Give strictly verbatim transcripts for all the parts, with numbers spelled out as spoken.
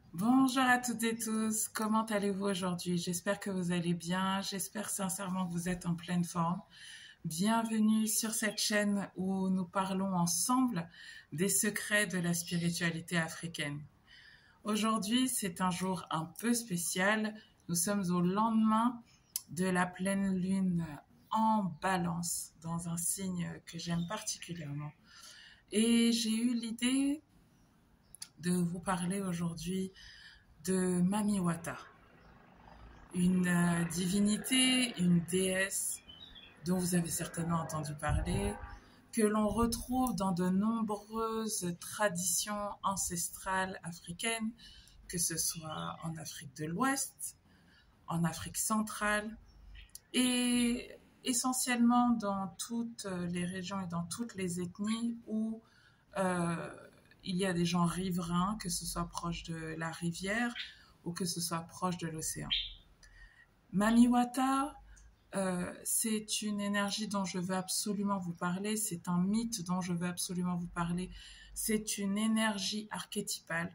Bonjour à toutes et tous, comment allez-vous aujourd'hui? J'espère que vous allez bien, j'espère sincèrement que vous êtes en pleine forme. Bienvenue sur cette chaîne où nous parlons ensemble des secrets de la spiritualité africaine. Aujourd'hui, c'est un jour un peu spécial. Nous sommes au lendemain de la pleine lune en Balance, dans un signe que j'aime particulièrement. Et j'ai eu l'idée de vous parler aujourd'hui de Mami Wata, une euh, divinité, une déesse dont vous avez certainement entendu parler, que l'on retrouve dans de nombreuses traditions ancestrales africaines, que ce soit en Afrique de l'Ouest, en Afrique centrale et essentiellement dans toutes les régions et dans toutes les ethnies où euh, il y a des gens riverains, que ce soit proche de la rivière ou que ce soit proche de l'océan. Mami Wata, euh, c'est une énergie dont je veux absolument vous parler, c'est un mythe dont je veux absolument vous parler, c'est une énergie archétypale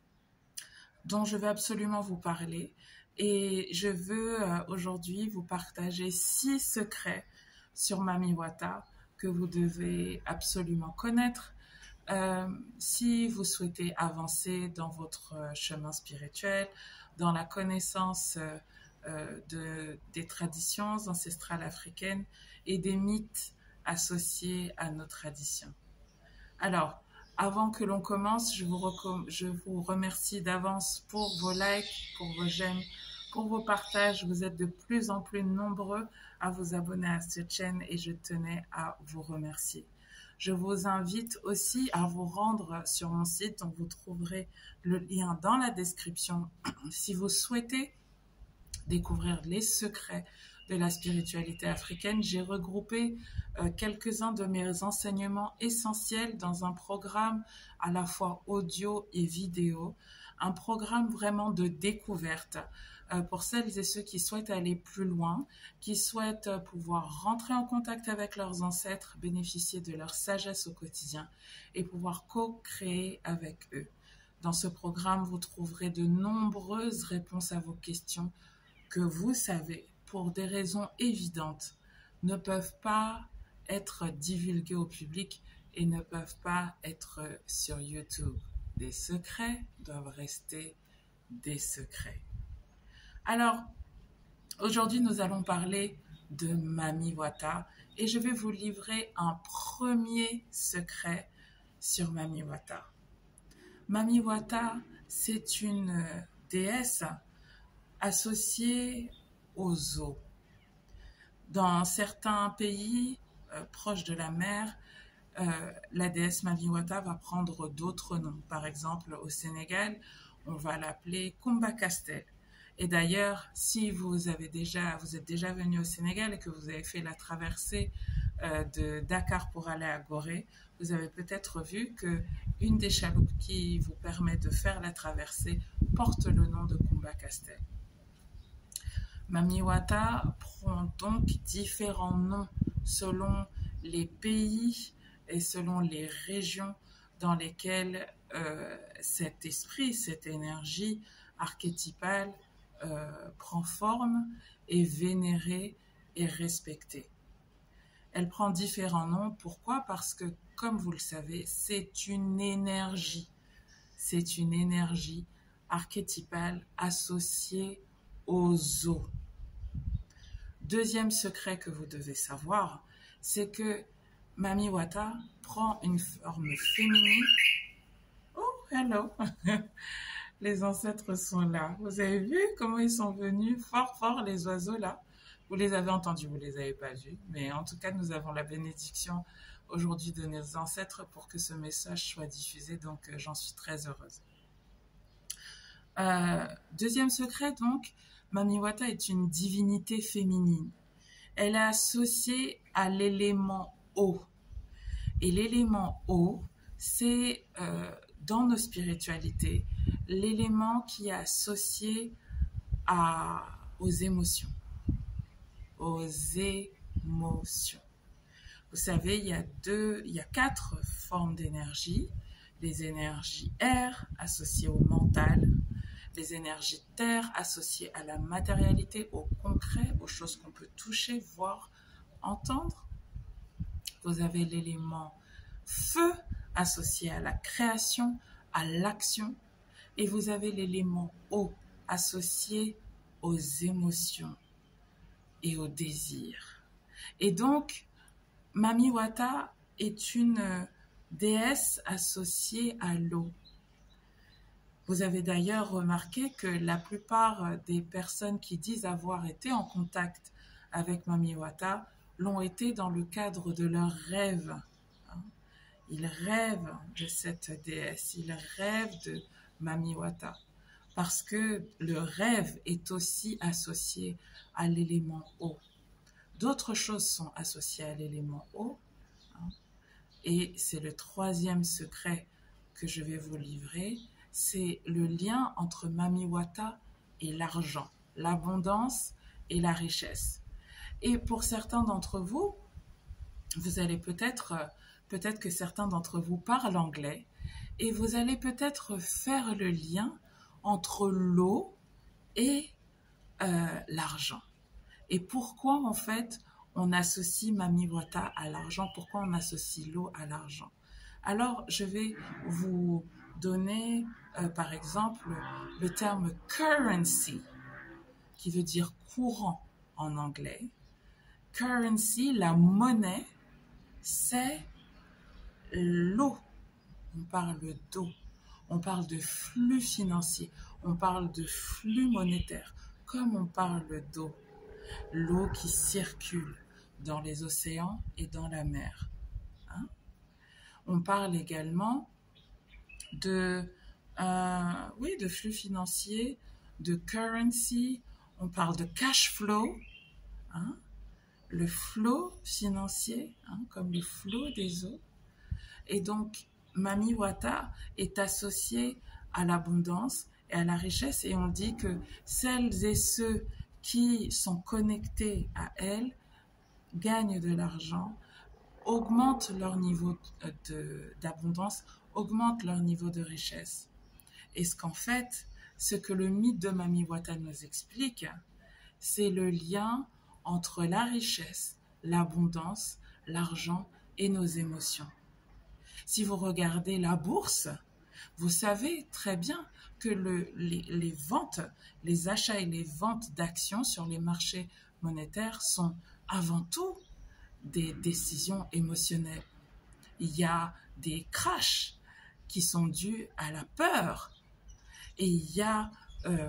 dont je veux absolument vous parler. Et je veux euh, aujourd'hui vous partager six secrets sur Mami Wata que vous devez absolument connaître. Euh, si vous souhaitez avancer dans votre chemin spirituel, dans la connaissance euh, euh, de, des traditions ancestrales africaines et des mythes associés à nos traditions. Alors, avant que l'on commence, je vous, recomm- je vous remercie d'avance pour vos likes, pour vos j'aime, pour vos partages. Vous êtes de plus en plus nombreux à vous abonner à cette chaîne et je tenais à vous remercier. Je vous invite aussi à vous rendre sur mon site, donc vous trouverez le lien dans la description si vous souhaitez découvrir les secrets de la spiritualité africaine. J'ai regroupé euh, quelques-uns de mes enseignements essentiels dans un programme à la fois audio et vidéo, un programme vraiment de découverte euh, pour celles et ceux qui souhaitent aller plus loin, qui souhaitent euh, pouvoir rentrer en contact avec leurs ancêtres, bénéficier de leur sagesse au quotidien et pouvoir co-créer avec eux. Dans ce programme, vous trouverez de nombreuses réponses à vos questions que vous savez, pour des raisons évidentes, ne peuvent pas être divulguées au public et ne peuvent pas être sur YouTube. Des secrets doivent rester des secrets. Alors, aujourd'hui, nous allons parler de Mami Wata et je vais vous livrer un premier secret sur Mami Wata. Mami Wata, c'est une déesse associée aux eaux. Dans certains pays euh, proches de la mer, euh, la déesse Mami Wata va prendre d'autres noms. Par exemple, au Sénégal, on va l'appeler Kumba Kastel. Et d'ailleurs, si vous avez déjà, vous êtes déjà venu au Sénégal et que vous avez fait la traversée euh, de Dakar pour aller à Gorée, vous avez peut-être vu que une des chaloupes qui vous permet de faire la traversée porte le nom de Kumba Kastel. Mami Wata prend donc différents noms selon les pays et selon les régions dans lesquelles euh, cet esprit, cette énergie archétypale euh, prend forme, est vénérée et respectée. Elle prend différents noms. Pourquoi? Parce que, comme vous le savez, c'est une énergie. C'est une énergie archétypale associée aux eaux. Deuxième secret que vous devez savoir, c'est que Mami Wata prend une forme féminine. Oh, hello! Les ancêtres sont là. Vous avez vu comment ils sont venus fort fort, les oiseaux là? Vous les avez entendus, vous les avez pas vus. Mais en tout cas, nous avons la bénédiction aujourd'hui de nos ancêtres pour que ce message soit diffusé. Donc, euh, j'en suis très heureuse. Euh, deuxième secret, donc, Mami Wata est une divinité féminine. Elle est associée à l'élément eau. Et l'élément eau, c'est euh, dans nos spiritualités, l'élément qui est associé à, aux émotions. Aux émotions. Vous savez, il y a deux, il y a quatre formes d'énergie. Les énergies air associées au mental, les énergies de terre associées à la matérialité, au concret, aux choses qu'on peut toucher, voir, entendre. Vous avez l'élément feu associé à la création, à l'action, et vous avez l'élément eau associé aux émotions et aux désirs. Et donc, Mami Wata est une déesse associée à l'eau. Vous avez d'ailleurs remarqué que la plupart des personnes qui disent avoir été en contact avec Mami Wata l'ont été dans le cadre de leurs rêves. Ils rêvent de cette déesse, ils rêvent de Mami Wata, parce que le rêve est aussi associé à l'élément eau. D'autres choses sont associées à l'élément eau, hein, et c'est le troisième secret que je vais vous livrer, c'est le lien entre Mami Wata et l'argent, l'abondance et la richesse. Et pour certains d'entre vous, vous allez peut-être, peut-être que certains d'entre vous parlent anglais, et vous allez peut-être faire le lien entre l'eau et euh, l'argent. Et pourquoi en fait on associe Mami Wata à l'argent? Pourquoi on associe l'eau à l'argent? Alors je vais vous donner euh, par exemple le terme currency, qui veut dire courant en anglais. Currency, la monnaie, c'est l'eau. On parle d'eau, on parle de flux financier, on parle de flux monétaire, comme on parle d'eau. L'eau qui circule dans les océans et dans la mer. Hein? On parle également de, euh, oui, de flux financier, de currency, on parle de cash flow, hein? Le flow financier, hein, comme le flot des eaux. Et donc, Mami Wata est associée à l'abondance et à la richesse, et on dit que celles et ceux qui sont connectés à elle gagnent de l'argent, augmentent leur niveau de, d'abondance, augmentent leur niveau de richesse. Et ce qu'en fait, ce que le mythe de Mami Wata nous explique, c'est le lien entre la richesse, l'abondance, l'argent et nos émotions. Si vous regardez la bourse, vous savez très bien que le, les, les ventes, les achats et les ventes d'actions sur les marchés monétaires sont avant tout des décisions émotionnelles. Il y a des crashs qui sont dus à la peur et il y a euh,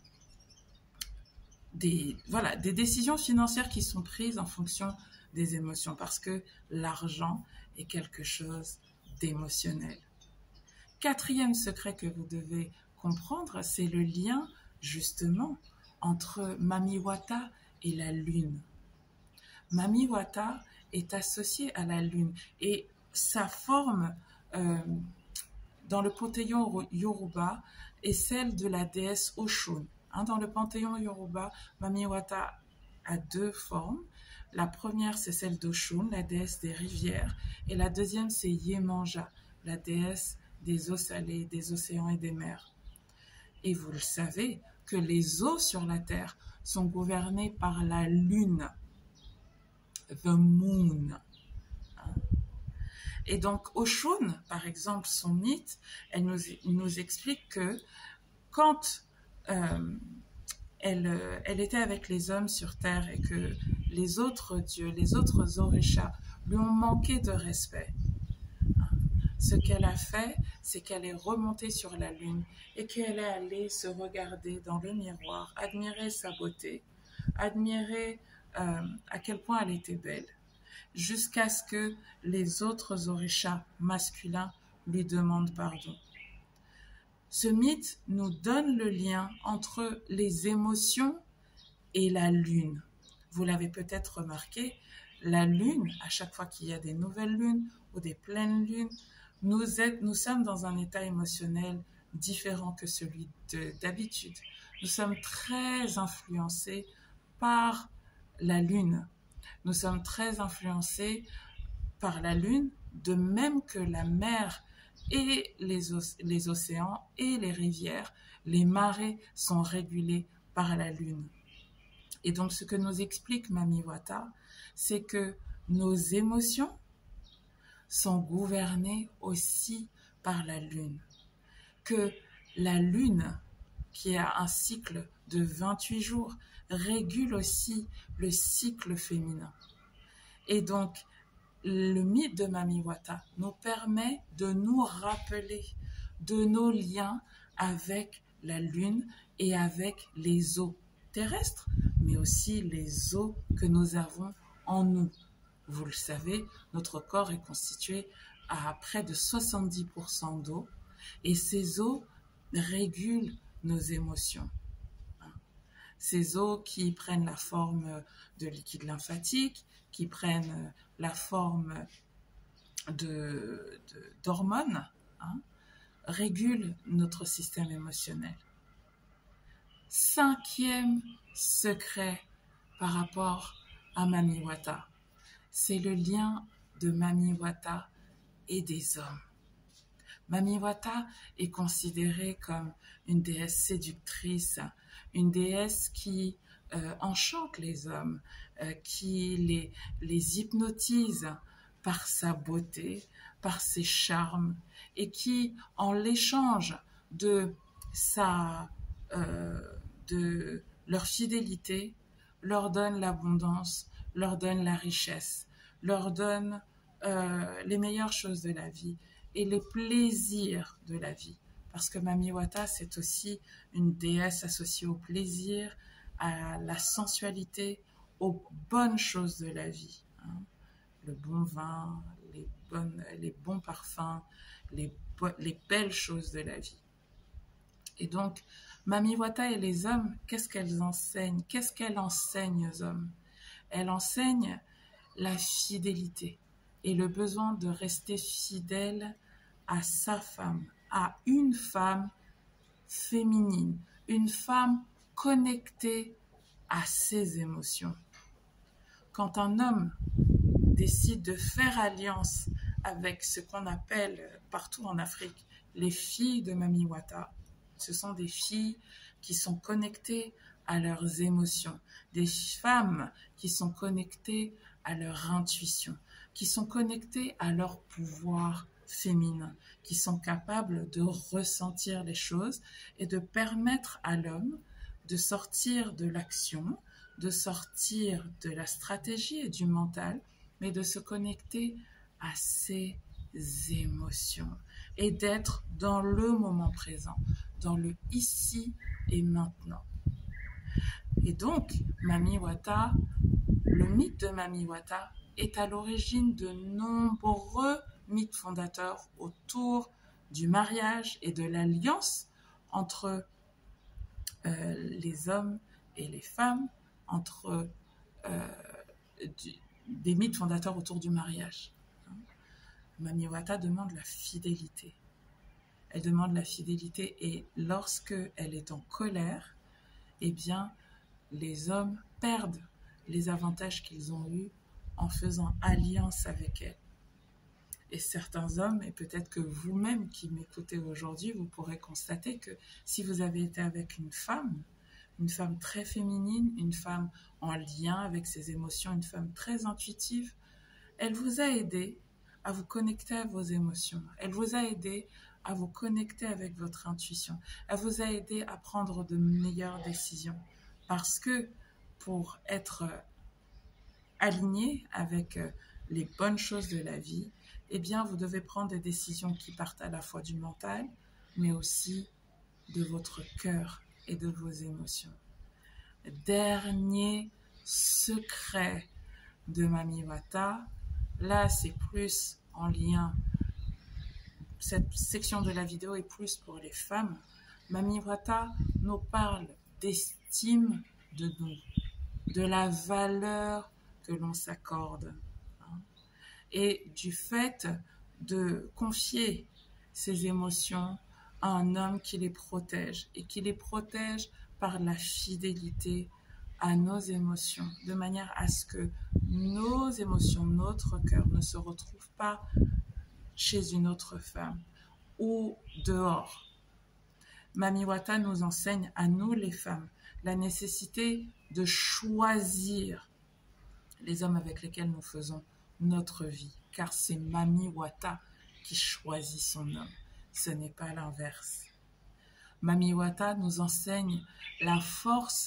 des, voilà, des décisions financières qui sont prises en fonction des émotions, parce que l'argent est quelque chose d'émotionnel. Quatrième secret que vous devez comprendre, c'est le lien justement entre Mami Wata et la lune. Mami Wata est associée à la lune et sa forme euh, dans le panthéon Yoruba est celle de la déesse Oshun. Hein, dans le panthéon Yoruba, Mami Wata a deux formes. La première, c'est celle d'Oshun, la déesse des rivières, et la deuxième, c'est Yemanja, la déesse des eaux salées, des océans et des mers. Et vous le savez que les eaux sur la terre sont gouvernées par la lune, the moon. Et donc Oshun, par exemple, son mythe, elle nous, nous explique que quand euh, elle, elle était avec les hommes sur terre et que les autres dieux, les autres orishas lui ont manqué de respect, ce qu'elle a fait, c'est qu'elle est remontée sur la lune et qu'elle est allée se regarder dans le miroir, admirer sa beauté, admirer euh, à quel point elle était belle, jusqu'à ce que les autres orishas masculins lui demandent pardon. Ce mythe nous donne le lien entre les émotions et la lune. Vous l'avez peut-être remarqué, la lune, à chaque fois qu'il y a des nouvelles lunes ou des pleines lunes, nous, êtes, nous sommes dans un état émotionnel différent que celui de, d'habitude. Nous sommes très influencés par la lune. Nous sommes très influencés par la lune, de même que la mer et les, les océans et les rivières, les marées sont régulées par la lune. Et donc, ce que nous explique Mami Wata, c'est que nos émotions sont gouvernées aussi par la lune. Que la lune, qui a un cycle de vingt-huit jours, régule aussi le cycle féminin. Et donc, le mythe de Mami Wata nous permet de nous rappeler de nos liens avec la lune et avec les eaux terrestres, mais aussi les eaux que nous avons en nous. Vous le savez, notre corps est constitué à près de soixante-dix pour cent d'eau et ces eaux régulent nos émotions. Ces eaux qui prennent la forme de liquide lymphatique, qui prennent la forme de, de, d'hormones, hein, régulent notre système émotionnel. Cinquième secret par rapport à Mami Wata, c'est le lien de Mami Wata et des hommes. Mami Wata est considérée comme une déesse séductrice, une déesse qui euh, enchante les hommes, euh, qui les, les hypnotise par sa beauté, par ses charmes, et qui, en l'échange de, sa, euh, de leur fidélité, leur donne l'abondance, leur donne la richesse, leur donne euh, les meilleures choses de la vie et les plaisirs de la vie. Parce que Mami Wata, c'est aussi une déesse associée au plaisir, à la sensualité, aux bonnes choses de la vie. Hein. Le bon vin, les, bonnes, les bons parfums, les, les belles choses de la vie. Et donc, Mami Wata et les hommes, qu'est-ce qu'elles enseignent? Qu'est-ce qu'elle enseigne aux hommes? Elle enseigne la fidélité et le besoin de rester fidèle à sa femme, à une femme féminine, une femme connectée à ses émotions. Quand un homme décide de faire alliance avec ce qu'on appelle partout en Afrique les filles de Mami Wata, ce sont des filles qui sont connectées à leurs émotions, des femmes qui sont connectées à leur intuition, qui sont connectées à leur pouvoir féminin, qui sont capables de ressentir les choses et de permettre à l'homme de sortir de l'action, de sortir de la stratégie et du mental, mais de se connecter à ses émotions et d'être dans le moment présent, dans le ici et maintenant. Et donc, Mami Wata, le mythe de Mami Wata est à l'origine de nombreux mythes fondateurs autour du mariage et de l'alliance entre euh, les hommes et les femmes, entre euh, du, des mythes fondateurs autour du mariage. Mami Wata demande la fidélité. Elle demande la fidélité et lorsque elle est en colère, eh bien, les hommes perdent les avantages qu'ils ont eus en faisant alliance avec elle. Et certains hommes, et peut-être que vous-même qui m'écoutez aujourd'hui, vous pourrez constater que si vous avez été avec une femme, une femme très féminine, une femme en lien avec ses émotions, une femme très intuitive, elle vous a aidé à vous connecter à vos émotions. Elle vous a aidé à vous connecter avec votre intuition. Elle vous a aidé à prendre de meilleures décisions. Parce que pour être aligné avec les bonnes choses de la vie, eh bien, vous devez prendre des décisions qui partent à la fois du mental, mais aussi de votre cœur et de vos émotions. Dernier secret de Mami Wata, là, c'est plus en lien. Cette section de la vidéo est plus pour les femmes. Mami Wata nous parle d'estime de nous, de la valeur que l'on s'accorde hein, et du fait de confier ses émotions à un homme qui les protège et qui les protège par la fidélité à nos émotions, de manière à ce que nos émotions, notre cœur ne se retrouvent pas chez une autre femme ou dehors. Mami Wata nous enseigne à nous les femmes la nécessité de choisir les hommes avec lesquels nous faisons notre vie, car c'est Mami Wata qui choisit son homme, ce n'est pas l'inverse. Mami Wata nous enseigne la force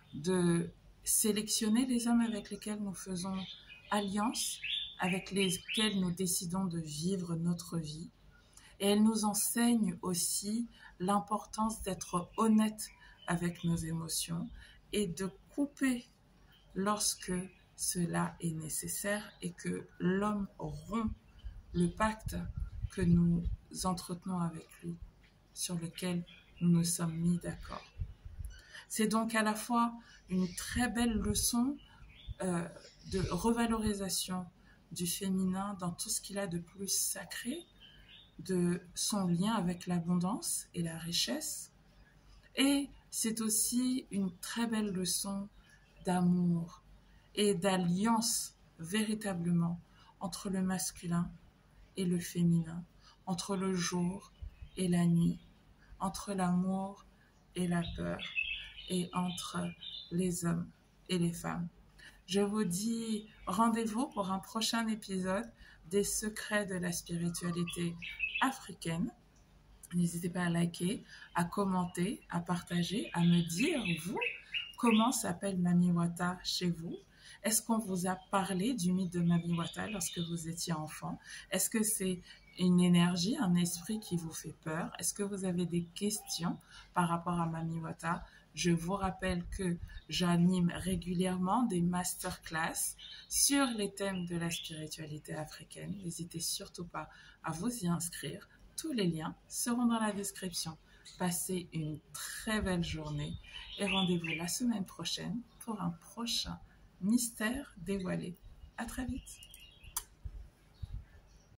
de sélectionner les hommes avec lesquels nous faisons alliance, avec lesquels nous décidons de vivre notre vie. Et elle nous enseigne aussi l'importance d'être honnête avec nos émotions et de couper lorsque cela est nécessaire et que l'homme rompt le pacte que nous entretenons avec lui, sur lequel nous nous sommes mis d'accord. C'est donc à la fois une très belle leçon euh, de revalorisation du féminin dans tout ce qu'il a de plus sacré, de son lien avec l'abondance et la richesse. Et c'est aussi une très belle leçon d'amour et d'alliance véritablement entre le masculin et le féminin, entre le jour et la nuit, entre l'amour et la peur, et entre les hommes et les femmes. Je vous dis rendez-vous pour un prochain épisode des secrets de la spiritualité africaine. N'hésitez pas à liker, à commenter, à partager, à me dire, vous, comment s'appelle Mami Wata chez vous? Est-ce qu'on vous a parlé du mythe de Mami Wata lorsque vous étiez enfant? Est-ce que c'est une énergie, un esprit qui vous fait peur? Est-ce que vous avez des questions par rapport à Mami Wata? Je vous rappelle que j'anime régulièrement des masterclass sur les thèmes de la spiritualité africaine. N'hésitez surtout pas à vous y inscrire. Tous les liens seront dans la description. Passez une très belle journée et rendez-vous la semaine prochaine pour un prochain mystère dévoilé. À très vite.